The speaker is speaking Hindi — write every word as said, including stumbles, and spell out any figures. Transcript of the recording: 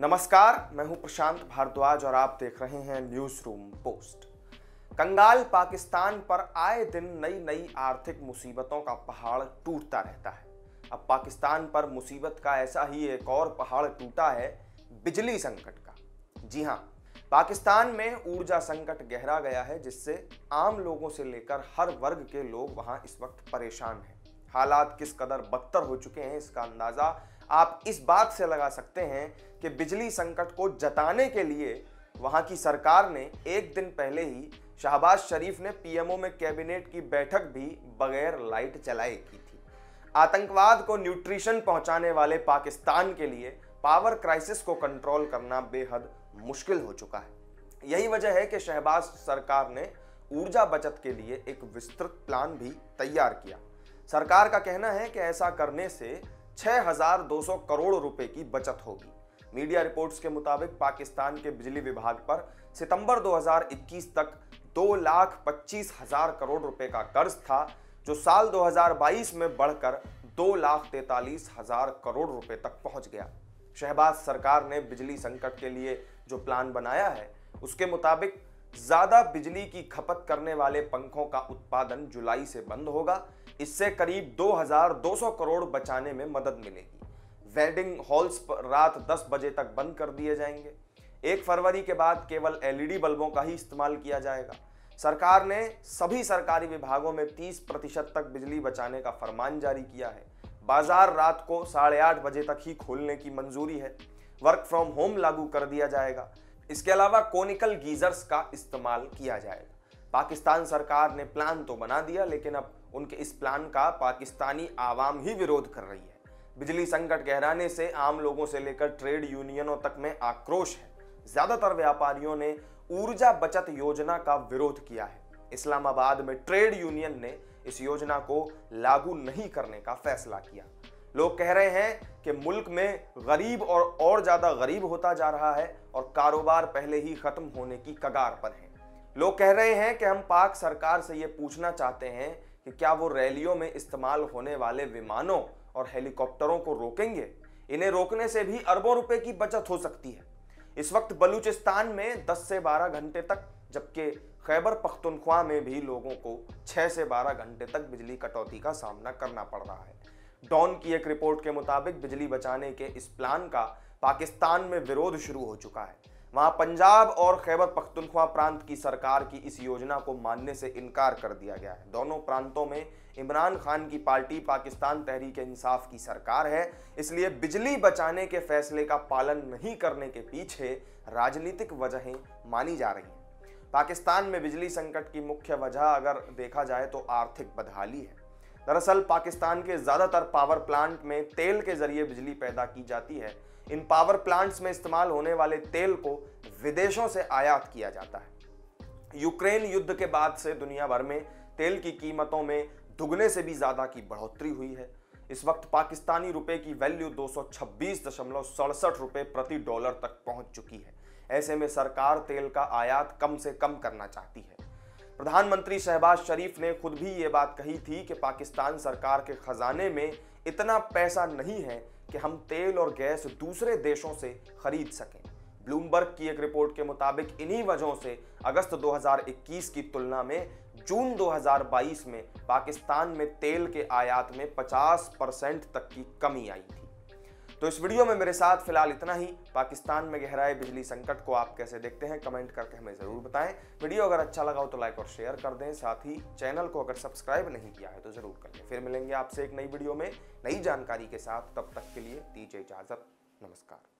नमस्कार, मैं हूं प्रशांत भारद्वाज और आप देख रहे हैं न्यूज रूम पोस्ट। कंगाल पाकिस्तान पर आए दिन नई नई आर्थिक मुसीबतों का पहाड़ टूटता रहता है। अब पाकिस्तान पर मुसीबत का ऐसा ही एक और पहाड़ टूटा है, बिजली संकट का। जी हां, पाकिस्तान में ऊर्जा संकट गहरा गया है, जिससे आम लोगों से लेकर हर वर्ग के लोग वहां इस वक्त परेशान हैं। हालात किस कदर बदतर हो चुके हैं, इसका अंदाजा आप इस बात से लगा सकते हैं कि बिजली संकट को जताने के लिए वहां की सरकार ने एक दिन पहले ही शहबाज शरीफ ने पीएमओ में कैबिनेट की बैठक भी बगैर लाइट जलाए की थी। आतंकवाद को न्यूट्रिशन पहुंचाने वाले पाकिस्तान के लिए पावर क्राइसिस को कंट्रोल करना बेहद मुश्किल हो चुका है। यही वजह है कि शहबाज सरकार ने ऊर्जा बचत के लिए एक विस्तृत प्लान भी तैयार किया। सरकार का कहना है कि ऐसा करने से छह हज़ार दो सौ करोड़ रुपए की बचत होगी। मीडिया रिपोर्ट्स के मुताबिक पाकिस्तान के बिजली विभाग पर सितंबर दो हज़ार इक्कीस तक दो लाख पच्चीस हजार करोड़ रुपए का कर्ज था, जो साल दो हज़ार बाईस में बढ़कर दो लाख तैतालीस हजार करोड़ रुपए तक पहुंच गया। शहबाज सरकार ने बिजली संकट के लिए जो प्लान बनाया है, उसके मुताबिक ज्यादा बिजली की खपत करने वाले पंखों का उत्पादन जुलाई से बंद होगा। इससे करीब दो हज़ार दो सौ करोड़ बचाने में मदद मिलेगी। वेडिंग हॉल्स पर रात दस बजे तक बंद कर दिए जाएंगे। एक फरवरी के बाद केवल एलईडी बल्बों का ही इस्तेमाल किया जाएगा। सरकार ने सभी सरकारी विभागों में तीस प्रतिशत तक बिजली बचाने का फरमान जारी किया है। बाजार रात को साढ़े आठ बजे तक ही खोलने की मंजूरी है। वर्क फ्रॉम होम लागू कर दिया जाएगा। इसके अलावा कोनिकल गीजर्स का इस्तेमाल किया जाएगा। पाकिस्तान सरकार ने प्लान तो बना दिया, लेकिन अब उनके इस प्लान का पाकिस्तानी आवाम ही विरोध कर रही है। बिजली संकट गहराने से आम लोगों से लेकर ट्रेड यूनियनों तक में आक्रोश है। ज्यादातर व्यापारियों ने ऊर्जा बचत योजना का विरोध किया है। इस्लामाबाद में ट्रेड यूनियन ने इस योजना को लागू नहीं करने का फैसला किया। लोग कह रहे हैं कि मुल्क में गरीब और और ज्यादा गरीब होता जा रहा है और कारोबार पहले ही खत्म होने की कगार पर है। लोग कह रहे हैं कि हम पाक सरकार से ये पूछना चाहते हैं कि क्या वो रैलियों में इस्तेमाल होने वाले विमानों और हेलीकॉप्टरों को रोकेंगे। इन्हें रोकने से भी अरबों रुपए की बचत हो सकती है। इस वक्त बलूचिस्तान में दस से बारह घंटे तक, जबकि खैबर पख्तूनख्वा में भी लोगों को छह से बारह घंटे तक बिजली कटौती का सामना करना पड़ रहा है। डॉन की एक रिपोर्ट के मुताबिक बिजली बचाने के इस प्लान का पाकिस्तान में विरोध शुरू हो चुका है। वहां पंजाब और खैबर पख्तूनख्वा प्रांत की सरकार की इस योजना को मानने से इनकार कर दिया गया है। दोनों प्रांतों में इमरान खान की पार्टी पाकिस्तान तहरीक इंसाफ की सरकार है, इसलिए बिजली बचाने के फैसले का पालन नहीं करने के पीछे राजनीतिक वजहें मानी जा रही हैं। पाकिस्तान में बिजली संकट की मुख्य वजह अगर देखा जाए तो आर्थिक बदहाली है। दरअसल पाकिस्तान के ज्यादातर पावर प्लांट में तेल के जरिए बिजली पैदा की जाती है। इन पावर प्लांट्स में इस्तेमाल होने वाले तेल को विदेशों से आयात किया जाता है। यूक्रेन युद्ध के बाद से दुनिया भर में तेल की कीमतों में दुगने से भी ज्यादा की बढ़ोतरी हुई है। इस वक्त पाकिस्तानी रुपए की वैल्यू दो सौ छब्बीस दशमलव सड़सठ रुपए प्रति डॉलर तक पहुंच चुकी है। ऐसे में सरकार तेल का आयात कम से कम करना चाहती है। प्रधानमंत्री शहबाज शरीफ ने खुद भी ये बात कही थी कि पाकिस्तान सरकार के खजाने में इतना पैसा नहीं है कि हम तेल और गैस दूसरे देशों से खरीद सकें। ब्लूमबर्ग की एक रिपोर्ट के मुताबिक इन्हीं वजहों से अगस्त दो हज़ार इक्कीस की तुलना में जून दो हज़ार बाईस में पाकिस्तान में तेल के आयात में पचास परसेंट तक की कमी आई थी। तो इस वीडियो में मेरे साथ फिलहाल इतना ही। पाकिस्तान में गहराए बिजली संकट को आप कैसे देखते हैं, कमेंट करके हमें जरूर बताएं। वीडियो अगर अच्छा लगा हो तो लाइक और शेयर कर दें। साथ ही चैनल को अगर सब्सक्राइब नहीं किया है तो जरूर कर लें। फिर मिलेंगे आपसे एक नई वीडियो में नई जानकारी के साथ। तब तक के लिए दीजिए इजाजत। नमस्कार।